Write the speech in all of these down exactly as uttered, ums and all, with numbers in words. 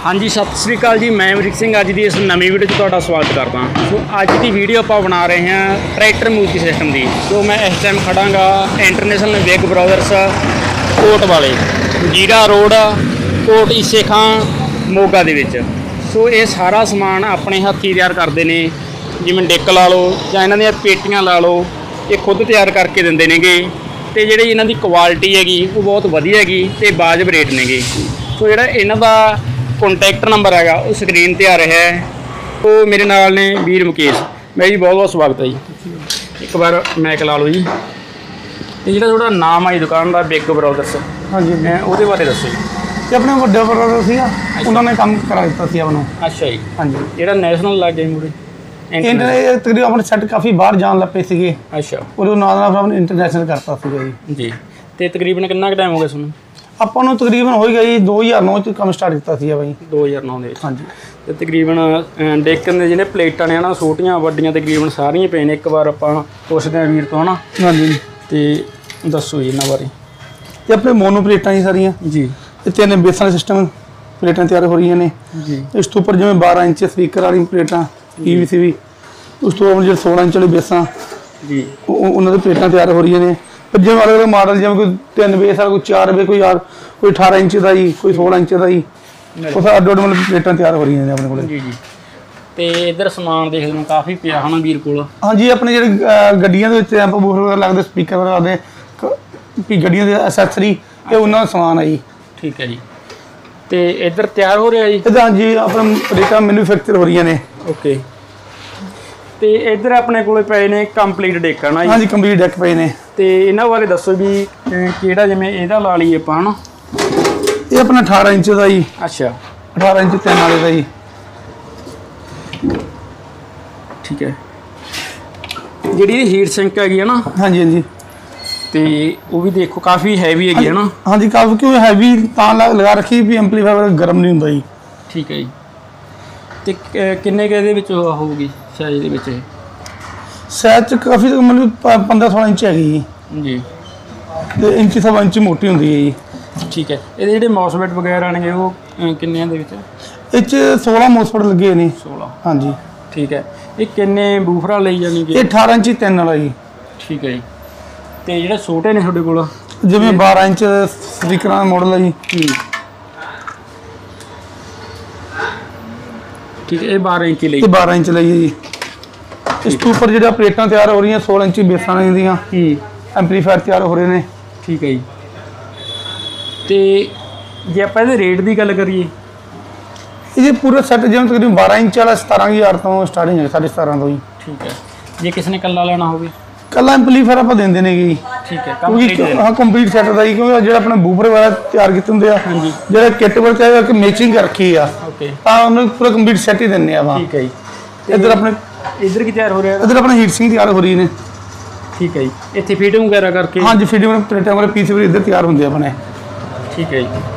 हाँ जी, सत श्री अकाल जी। मैं अमरीक सिंह अज की इस नवी वीडियो तुहाडा स्वागत करता। सो अज की वीडियो आप बना रहे हैं ट्रैक्टर म्यूजिक सिस्टम की। तो मैं इस टाइम खड़ागा इंटरनेशनल बिग ब्रदर्स कोट वाले जीरा रोड कोट ईसे खां मोगा दे विच। सो ये सारा समान अपने हत्थी तैयार करते हैं, जिवें डिक ला लो जां इन्हां दीयां पेटियां ला लो, ये खुद तैयार करके दिंदे नेगे। तो जिहड़ी इन्हां दी क्वालिटी हैगी वो बहुत वधिया हैगी ते वाजिब रेट नेगे। सो जिहड़ा इन्हां दा कॉन्टैक्ट नंबर है वो स्क्रीन पर आ रहा है। तो मेरे नाल ने वीर मुकेश। मैं जी बहुत बहुत स्वागत है जी। एक बार मैक ला लो जी। ये जो थोड़ा नाम है दुकान का बिग ब्रदर्स, हाँ जी, मैं वो बारे दसो जी। अपने बड़े ब्रदर से उन्होंने काम करा दिता सी अपनों। अच्छा जी, हाँ जी। जो नैशनल लग गए मुड़े तकरीबन अपने सैट काफ़ी बाहर जान लग पे थे। अच्छा, और नाल इंटरनेशनल करता जी जी। तो तकरीबन कितना टाइम हो गया सुनो ਆਪਾਂ ਨੂੰ ਤਕਰੀਬਨ ਹੋ ਗਿਆ ਜੀ दो हज़ार नौ ਚ ਕੰਮ ਸਟਾਰਟ ਕੀਤਾ ਸੀ ਬਾਈ दो हज़ार नौ ਦੇ ਵਿੱਚ। ਹਾਂਜੀ। ਤੇ ਤਕਰੀਬਨ ਡੇਕਨ ਦੇ ਜਿਹੜੇ ਪਲੇਟਾਂ ਨੇ ਨਾ ਛੋਟੀਆਂ ਵੱਡੀਆਂ ਤਕਰੀਬਨ ਸਾਰੀਆਂ ਪਏ ਨੇ। ਇੱਕ ਵਾਰ ਆਪਾਂ ਪੁੱਛਦੇ ਆਂ ਵੀਰ ਤੋਂ ਹਨਾ। ਹਾਂਜੀ। ਤੇ ਦੱਸੋ ਜੀ ਇਹਨਾਂ ਬਾਰੇ। ਇਹ ਆਪਣੇ ਮੋਨੋ ਪਲੇਟਾਂ ਜੀ ਸਾਰੀਆਂ ਜੀ। ਇਹ ਤਿੰਨ ਬੇਸਾਂ ਦੇ ਸਿਸਟਮ ਪਲੇਟਾਂ ਤਿਆਰ ਹੋ ਰਹੀਆਂ ਨੇ ਜੀ। ਇਸ ਤੋਂ ਉੱਪਰ ਜਿਵੇਂ बारह ਇੰਚ ਸਪੀਕਰ ਵਾਲੀ ਪਲੇਟਾਂ ਪੀਵੀਸੀ ਵੀ, ਉਸ ਤੋਂ ਬਾਅਦ ਜਿਹੜੇ सोलह ਇੰਚ ਵਾਲੀ ਬੇਸਾਂ ਜੀ ਉਹਨਾਂ ਦੇ ਪਲੇਟਾਂ ਤਿਆਰ ਹੋ ਰਹੀਆਂ ਨੇ। पर जिम्मे अलग अलग मॉडल जिम्मे कोई तीन बेस वाला, कोई चार बे, कोई यार कोई अठारह इंच का जी, कोई सोलह इंच का जी, उस अड्ड अड्ड मतलब प्लेटां तैयार हो रही हैं अपने को। जी जी। तो इधर समान देखते हो काफ़ी पिया है ना वीर को। हाँ जी, अपने जो गड्डियां दे एम्प बूफर वगैरह लगते, स्पीकर वगैरह लगते, भी गड्डियां दे एक्सेसरी ये उन्होंने समान है जी। ठीक है जी। तो इधर तैयार हो रहा है जी। इधर हाँ जी, अपने प्लेटां मैन्युफैक्चर हो रही ने। ओके। तो इधर अपने को पे ने कंप्लीट डेक है ना जी। हाँ जी, कंप्लीट डेक पे ने। तो इन्हों बारे दसो भी किहड़ा जिवें इहदा ला लईए आपां हना। ये अपना अठारह इंच का जी। अच्छा, अठारह इंच तीन वाले का जी। ठीक है। जिहड़ी हीट सिंक हैगी है ना। हाँ जी हाँ जी। तो वो भी देखो काफ़ी हैवी हैगी है ना। हाँ जी, काफ़ी क्यों हैवी तां लगा रखी भी एम्पलीफायर गर्म नहीं होंदा जी। ठीक है जी। तो किन्ने के दे विच होगी साइज दे विच? साइज काफ़ी मतलब पंद्रह सोलह इंच हैगी जी। जी। तो इंच सवा इंच मोटी होंदी है जी। ठीक है। ये जिहड़े मॉसफेट वगैरह ने वो किन्ने दे विच? इच सोलह मॉसफेट लगे ने। सोलह। हाँ जी। ठीक है। ये किन्ने बूफर लई जानी कि? ये अठारह इंच तीन वाला जी। ठीक है जी। तो जिहड़े छोटे ने तुहाडे कोल जिवें बारह इंच स्पीकर दा मॉडल है जी। ठीक है। ये बारह इंच ਲਈ ये बारह इंच ਲਈ जी। इस तो ऊपर जो प्लेटां तैयार हो रही हैं सोलह इंच बेसां दियां एम्पलीफायर तैयार हो रहे हैं। ठीक है जी। तो जे आप रेट की गल करिए, ये पूरा सैट जिवें तकरीबन बारह इंच वाला सतारह हज़ार तो स्टार्टिंग है, साढ़े सतारह तो जी। ठीक है। जे किसी ने कला लेना हो कला एम्पलीफायर आप देंगे ने जी। ठीक है। हाँ, कंप्लीट सैट का जी, क्योंकि जो अपने बूफर वगैरह तैयार किए होंगे हैं, जो किट वर्क है मैचिंग रखी है, पूरा कंप्लीट सैट ही देने। ठीक है जी। इधर अपने इधर की तैयार हो रहा है? इधर अपना हीट सिंक तैयार हो रही है। ठीक है जी। इतने फीडिंग वगैरह करके? हाँ जी, फीडिंग प्लेटें वगैरह पीस भी इधर तैयार होंगे अपने। ठीक है जी।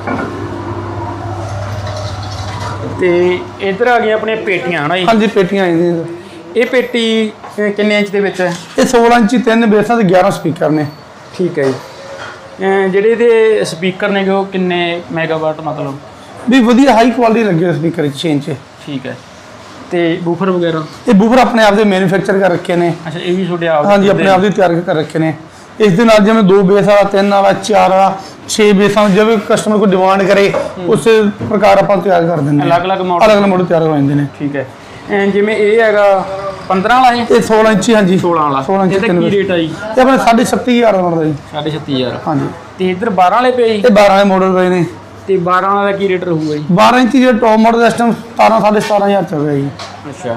तो इधर आ गई अपने पेटियां है ना जी? हाँ जी, पेटियां आई दी। ये पेटी किन्ने इंच दे विच है? ये सोलह इंच तीन बेसां ते ग्यारह स्पीकर ने। ठीक है जी। जिहड़े दे स्पीकर ने वो किन्ने मेगावाट मतलब भी वधिया हाई क्वालिटी लगे स्पीकर छे इंच। ठीक है। तो बूफर वगैरह? ये बूफर अपने आप से मैन्युफैक्चर कर रखे ने। अच्छा, ये भी छोटे आप? हाँ जी, अपने आप से तैयार कर रखे ने। इस दिन आज जिवें दो बेस वाला, तीन वाला, चार वाला, छे बेसां जब कस्टमर को डिमांड करे उस प्रकार आप तैयार कर देंगे। अलग अलग मॉडल अलग अलग मॉडल तैयार हो जाते हैं। ठीक है। जिवें ये हैगा पंद्रह वाला है, ये सोलह इंच। हाँ जी, सोलह वाला। सोलह इंच की रेट आई? ये अपने साढ़े छत्ती हज़ार का मॉडल जी। साढ़े छत्ती हज़ार हाँ जी। तो इधर बारह वाले पे? ये बारह वाले मॉडल पे ने। तो बारह वाला की रेट रहूगा जी? बारह इंच जो टॉप मॉडल इस टाइम सतारह साढ़े सतारह हज़ार चल रहा है जी। अच्छा।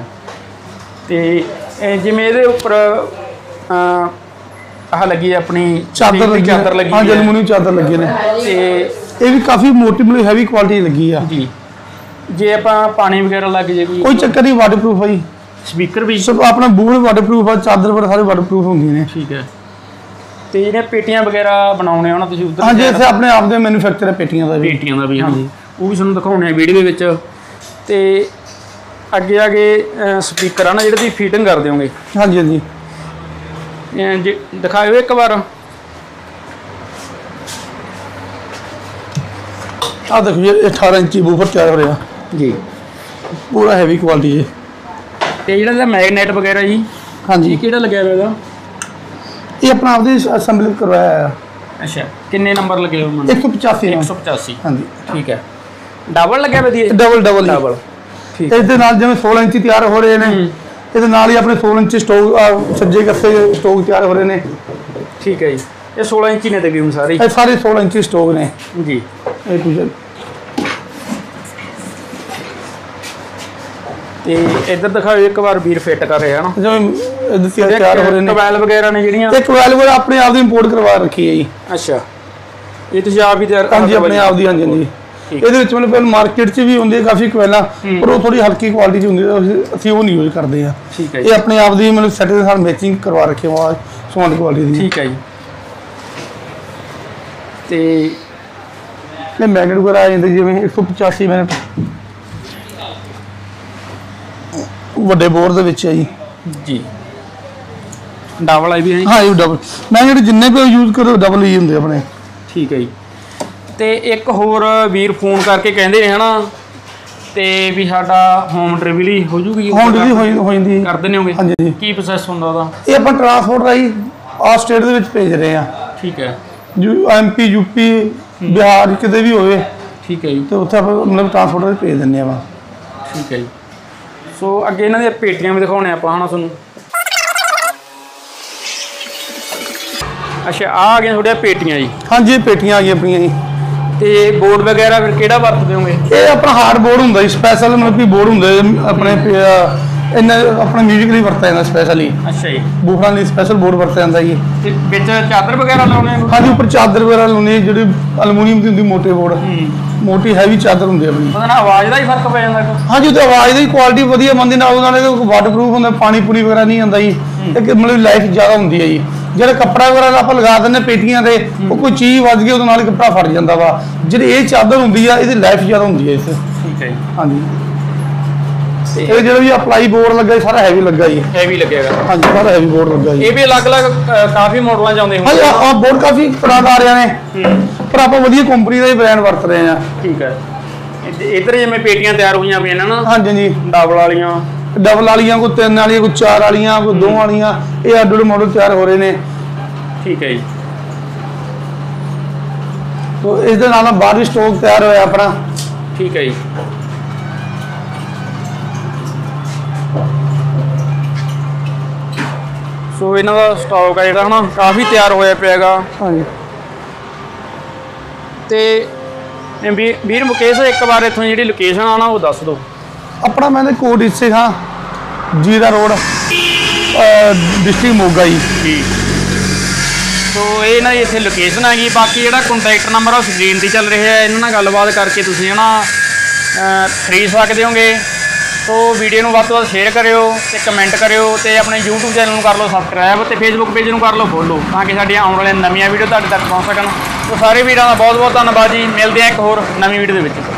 तो जिवें ये उपर आह लगी है अपनी चादर लगी, चादर लगी, हाँ जी, एलुमिनियम चादर लगी ने। ये भी काफ़ी मोटी मतलब हैवी क्वालिटी लगी है जी। जे आप पानी वगैरह लग जाए कोई चक्कर नहीं, वाटरप्रूफ है जी। स्पीकर भी सब अपना बूट वाटरप्रूफ है, चादर वगैरह सारे वाटरप्रूफ होंगे ने। ठीक है। तो जिहड़े पेटियां वगैरह बनाने हो ना तुसीं उधर? हाँ जी, इत्थे अपने आप दे मैन्युफैक्चर है पेटियां दा भी। पेटियां दा भी हाँ जी, वो भी तुहानूं दिखाउने वीडियो दे विच। ते अगे आगे स्पीकर है ना जिहड़े तुसीं फिटिंग कर दोगे? हाँ जी हाँ जी। जी दिखाओ एक बार। ਆ ਦੇਖੋ ਜੀ अठारह इंची बूफर तैयार हो रहा जी पूरा हैवी क्वालिटी है। ਤੇ ਜਿਹੜਾ ਇਹਦਾ ਮੈਗਨੇਟ ਵਗੈਰਾ ਜੀ हाँ जी ਇਹ ਕਿਹੜਾ ਲੱਗਿਆ ਹੋਇਆ ਇਹਦਾ? ये अपना आपने असैम्बली करवाया है ਅੱਛਾ ਕਿੰਨੇ ਨੰਬਰ ਲੱਗੇ ਹੋਏ ਮਨ एक सौ पचासी एक सौ पचासी हाँ जी ਠੀਕ ਹੈ ਡਬਲ ਲੱਗਿਆ ਹੋਇਆ ਜੀ डबल डबल ਡਬਲ ਠੀਕ ਇਸ ਦੇ ਨਾਲ ਜਿਵੇਂ सोलह इंची तैयार हो रहे हैं ਇਹਦੇ ਨਾਲ ਹੀ ਆਪਣੇ सोलह इंची स्टोक सज्जे कस्से स्टोक तैयार हो रहे हैं। ਠੀਕ ਹੈ ਜੀ ਇਹ सोलह ਇੰਚੀ ਨੇ ਤਕਰੀਬਨ ਸਾਰੇ ਇਹ ਸਾਰੇ सोलह इंची स्टोक ने ਜੀ ਇਹ ਕੁਝ ਤੇ ਇੱਧਰ ਦਿਖਾਓ ਇੱਕ ਵਾਰ ਵੀਰ ਫਿੱਟ ਕਰ ਰਿਹਾ ਨਾ ਜਿਵੇਂ ਇਹਦੇ ਤਿਆਰ ਤਿਆਰ ਹੋ ਰਹੇ ਨੇ। ਕਵੈਲ ਵਗੈਰਾ ਨੇ ਜਿਹੜੀਆਂ ਇੱਕ ਵੈਲ ਵਗੈਰਾ ਆਪਣੇ ਆਪ ਦੀ ਇੰਪੋਰਟ ਕਰਵਾ ਰੱਖੀ ਹੈ ਜੀ। ਅੱਛਾ ਇਹ ਤੁਸੀਂ ਆਪ ਹੀ ਤਿਆਰ ਹਾਂਜੀ ਆਪਣੇ ਆਪ ਦੀ ਹਾਂਜੀ ਹਾਂਜੀ ਇਹਦੇ ਵਿੱਚ ਮਤਲਬ ਪਹਿਲਾਂ ਮਾਰਕੀਟ 'ਚ ਵੀ ਹੁੰਦੀ ਹੈ ਕਾਫੀ ਕਵੈਲਾਂ ਪਰ ਉਹ ਥੋੜੀ ਹਲਕੀ ਕੁਆਲਿਟੀ 'ਚ ਹੁੰਦੀ ਹੈ ਅਸੀਂ ਉਹ ਨਹੀਂ ਯੂਜ਼ ਕਰਦੇ ਆ। ਠੀਕ ਹੈ ਇਹ ਆਪਣੇ ਆਪ ਦੀ ਮਤਲਬ ਸੈਟ ਦੇ ਨਾਲ ਮੈਚਿੰਗ ਕਰਵਾ ਰੱਖੀ ਹੈ ਸਮਾਰਟ ਕੁਆਲਿਟੀ ਦੀ। ਠੀਕ ਹੈ ਜੀ ਤੇ ਇਹ ਮੈਗਨੇਟ ਵਗੈਰਾ ਆ ਜਾਂਦੇ ਜਿਵੇਂ एक सौ पचासी ਮਿੰਟ ਵੱਡੇ ਬੋਰ ਦੇ ਵਿੱਚ ਹੈ ਜੀ। ਜੀ ਡਬਲ ਆਈ ਵੀ ਹੈ ਹਾਂ ਇਹ ਡਬਲ ਮੈਗਨੇਟ ਜਿੰਨੇ ਵੀ ਯੂਜ਼ ਕਰੋ ਡਬਲ ਹੀ ਹੁੰਦੇ ਆਪਣੇ। ਠੀਕ ਹੈ ਜੀ ਤੇ ਇੱਕ ਹੋਰ ਵੀਰ ਫੋਨ ਕਰਕੇ ਕਹਿੰਦੇ ਨੇ ਹਨਾ ਤੇ ਵੀ ਸਾਡਾ ਹੋਮ ਡਿਲੀਵਰੀ ਹੋ ਜੂਗੀ ਹੋਮ ਡਿਲੀਵਰੀ ਹੋ ਜਾਂਦੀ ਕਰ ਦਿੰਦੇ ਹੋਗੇ ਹਾਂਜੀ ਜੀ। ਕੀ ਪ੍ਰੋਸੈਸ ਹੁੰਦਾ ਉਹਦਾ? ਇਹ ਆਪਾਂ ਟਰਾਂਸਪੋਰਟ ਰਾਹੀਂ ਆ ਸਟੇਟ ਦੇ ਵਿੱਚ ਭੇਜ ਰਹੇ ਆ ਠੀਕ ਹੈ ਯੂ ਐਮਪੀ ਯੂਪੀ ਬਿਹਾਰ ਕਿਤੇ ਵੀ ਹੋਵੇ ਠੀਕ ਹੈ ਜੀ ਤੇ ਉੱਥੇ ਆਪਾਂ ਮਤਲਬ ਟਰਾਂਸਪੋਰਟ ਰਾਹੀਂ ਭੇਜ ਦਿੰਦੇ ਆ। ਠੀਕ ਹੈ ਜੀ ਸੋ ਅੱਗੇ ਇਹਨਾਂ ਦੀਆਂ ਪੇਟੀਆਂ ਵੀ ਦਿਖਾਉਣੇ ਆਪਾਂ ਹਨਾ ਤੁਹਾਨੂੰ। ਅੱਛਾ ਆ ਗਈਆਂ ਤੁਹਾਡੀਆਂ ਪੇਟੀਆਂ ਜੀ। ਹਾਂਜੀ ਇਹ ਪੇਟੀਆਂ ਆ ਗਈਆਂ ਆਪਣੀਆਂ ਜੀ। ਤੇ ਬੋਰਡ ਵਗੈਰਾ ਫਿਰ ਕਿਹੜਾ ਵਰਤਦੇ ਹੋਗੇ? ਇਹ ਆਪਣਾ ਹਾਰਡ ਬੋਰਡ ਹੁੰਦਾ ਜੀ ਸਪੈਸ਼ਲ ਮਤਲਬ ਕਿ ਬੋਰਡ ਹੁੰਦੇ ਆਪਣੇ ਇਹਨਾਂ ਆਪਣਾ ਮਿਊਜ਼ਿਕ ਲਈ ਵਰਤਿਆ ਜਾਂਦਾ ਸਪੈਸ਼ਲੀ। ਅੱਛਾ ਜੀ ਬੂਫਰਾਂ ਲਈ ਸਪੈਸ਼ਲ ਬੋਰਡ ਵਰਤਿਆ ਜਾਂਦਾ ਜੀ। ਤੇ ਵਿੱਚ ਚਾਦਰ ਵਗੈਰਾ ਲਾਉਣੇ ਆ? ਹਾਂਜੀ ਉੱਪਰ ਚਾਦਰ ਵਗੈਰਾ ਲਾਉਣੀ ਜਿਹੜੀ ਐਲੂਮੀਨੀਅਮ ਦੀ ਹੁੰਦੀ ਮੋਟੇ ਬੋਰਡ ਮੋਟੀ ਹੈਵੀ ਚਾਦਰ ਹੁੰਦੀ ਆਪਣੀ। ਉਹਦੇ ਨਾਲ ਆਵਾਜ਼ ਦਾ ਹੀ ਫਰਕ ਪੈ ਜਾਂਦਾ? ਹਾਂਜੀ ਉਹਦੀ ਆਵਾਜ਼ ਦੀ ਕੁਆਲਿਟੀ ਵਧੀਆ ਮੰਦੀ ਨਾਲ ਉਹਨਾਂ ਨੇ ਵਾਟਰਪ੍ਰੂਫ ਹੁੰਦਾ ਪਾਣੀ ਪੂਣੀ ਵਗੈਰਾ ਨਹੀਂ ਆਉਂਦਾ ਜੀ। ਇੱਕ ਮਤਲਬ ਲਾਈਫ ਜ਼ਿਆਦਾ ਹੁੰਦੀ ਹੈ ਜੀ। ਜਿਹੜਾ ਕੱਪੜਾ ਵਗੈਰਾ ਆਪਾਂ ਲਗਾ ਦਿੰਦੇ ਪੇਟੀਆਂ ਤੇ ਉਹ ਕੋਈ ਚੀਜ਼ ਵੱਜ ਗਈ ਉਹਦੇ ਨਾਲ ਹੀ ਕੱਪੜਾ ਫਟ ਜਾਂਦਾ ਵਾ। ਜਿਹੜੀ ਇਹ ਚਾਦਰ ਹੁੰਦੀ ਆ ਇਹਦੀ ਲਾਈਫ ਜ਼ਿਆਦਾ ਹੁੰਦੀ ਹੈ ਇਸ। ਠੀਕ ਹੈ ਜੀ ਹਾਂਜੀ ਇਹ ਜਿਹੜਾ ਵੀ ਅਪਲਾਈ ਬੋਰਡ ਲੱਗਾ ਸਾਰਾ ਹੈਵੀ ਲੱਗਾ ਜੀ। ਹੈਵੀ ਲੱਗੇਗਾ ਹਾਂਜੀ ਸਾਰਾ ਹੈਵੀ ਬੋਰਡ ਲੱਗਾ ਜੀ। ਇਹ ਵੀ ਅਲੱਗ-ਅਲੱਗ ਕਾਫੀ ਮਾਡਲਾਂ ਚ ਆਉਂਦੇ ਹਾਂਜੀ ਆ ਬੋਰਡ ਕਾਫੀ ਤਰ੍ਹਾਂ ਦਾ ਆ ਰਹੇ ਨੇ ਪਰ ਆਪਾਂ ਵਧੀਆ ਕੰਪਨੀ ਦਾ ਹੀ ਬ੍ਰਾਂਡ ਵਰਤ ਰਹੇ ਆ। ਠੀਕ ਹੈ ਇੱਧਰ ਜਿਵੇਂ ਪੇਟੀਆਂ ਤਿਆਰ ਹੋਈਆਂ ਪਈਆਂ ਨਾ ਹਾਂਜੀ ਜੀ ਡਬਲ ਵਾਲੀਆਂ ਡਬਲ ਵਾਲੀਆਂ ਕੋਈ ਤਿੰਨ ਵਾਲੀਆਂ ਕੋਈ ਚਾਰ ਵਾਲੀਆਂ ਕੋਈ ਦੋ ਵਾਲੀਆਂ ਇਹ ਅੱਡ ਅੱਡ ਮਾਡਲ ਤਿਆਰ ਹੋ ਰਹੇ ਨੇ। ਠੀਕ ਹੈ ਜੀ ਤੋ ਇਸ ਦੇ ਨਾਲ ਬਾਹਰ ਵੀ ਸਟਾਕ ਤਿਆਰ ਹੋਇਆ ਆਪਣਾ। ਠੀਕ ਹੈ ਜੀ ਸੋ ਇਹਨਾਂ ਦਾ ਸਟਾਕ ਹੈ ਜਿਹੜਾ ਹਨਾ ਕਾਫੀ ਤਿਆਰ ਹੋਇਆ ਪਿਆਗਾ। ਹਾਂਜੀ ਤੇ ਵੀ ਵੀਰ ਮੁਕੇਸ਼ ਇੱਕ ਵਾਰ ਇੱਥੋਂ ਜਿਹੜੀ ਲੋਕੇਸ਼ਨ ਆ ਨਾ ਉਹ ਦੱਸ ਦਿਓ। ਆਪਣਾ ਮੈਂ ਕੋਟ ਇਸੇ ਹਾਂ ਜੀਰਾ ਰੋਡ ਡਿਸਟ੍ਰਿਕਟ ਮੋਗਾ ਜੀ। ਠੀਕ ਸੋ ਇਹ ਇਹਨਾਂ ਦੀ ਇੱਥੇ ਲੋਕੇਸ਼ਨ ਹੈਗੀ। ਬਾਕੀ ਜਿਹੜਾ ਕੰਟੈਕਟ ਨੰਬਰ ਆ ਉਹ ਸਕਰੀਨ 'ਤੇ ਚੱਲ ਰਿਹਾ ਹੈ। ਇਹਨਾਂ ਨਾਲ ਗੱਲਬਾਤ ਕਰਕੇ ਤੁਸੀਂ ਹਨਾ ਖਰੀਦ ਸਕਦੇ ਹੋਗੇ। ਸੋ ਵੀਡੀਓ ਨੂੰ ਵੱਧ ਤੋਂ ਵੱਧ ਸ਼ੇਅਰ ਕਰਿਓ ਤੇ ਕਮੈਂਟ ਕਰਿਓ ਤੇ ਆਪਣੇ YouTube ਚੈਨਲ ਨੂੰ ਕਰ ਲਓ ਸਬਸਕ੍ਰਾਈਬ ਤੇ Facebook ਪੇਜ ਨੂੰ ਕਰ ਲਓ ਫੋਲੋ ਤਾਂ ਕਿ ਸਾਡੀਆਂ ਆਉਣ ਵਾਲੀਆਂ ਨਵੀਆਂ ਵੀਡੀਓ ਤੁਹਾਡੇ ਤੱਕ ਪਹੁੰਚ ਸਕਣ। ਸੋ ਸਾਰੇ ਵੀਰਾਂ ਦਾ ਬਹੁਤ ਬਹੁਤ ਧੰਨਵਾਦ ਜੀ। ਮਿਲਦੇ ਹਾਂ ਇੱਕ ਹੋਰ ਨਵੀਂ ਵੀਡੀਓ ਦੇ ਵਿੱਚ।